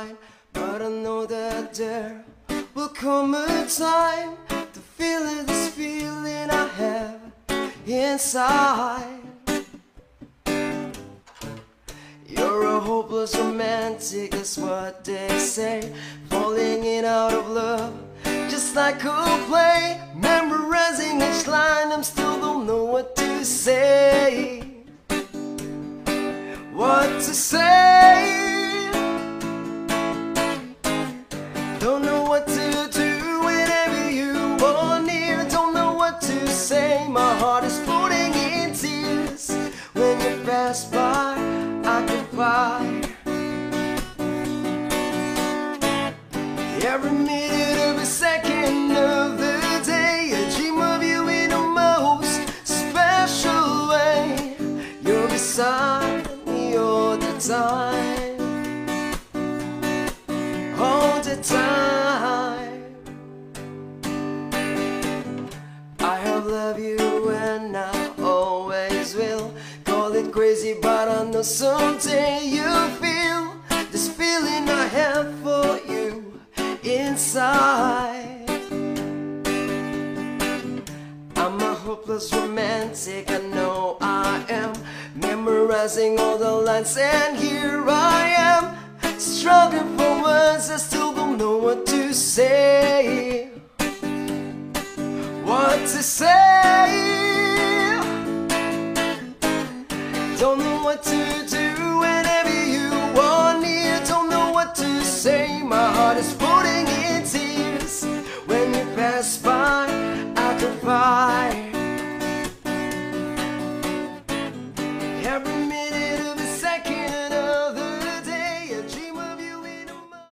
mine, but I know that there will come a time to feel this feeling I have inside. You're a hopeless romantic, that's what they say. Falling in out of love, just like a play. Memorizing each line, I'm still don't know what to say. What to say? Don't know what to do whenever you are near. Don't know what to say, my heart is floating in tears. When you pass by, I can fly. Every minute, every second of the day, I dream of you in the most special way. You're beside me all the time, all the time. I have loved you and I always will. Call it crazy, but I know someday you'll feel this feeling I have for you inside. I'm a hopeless romantic, I know I am. Memorizing all the lines and here I am, struggling for words, I still don't know what to say. What to say? Don't know what to do whenever you are near. Don't know what to say, my heart is full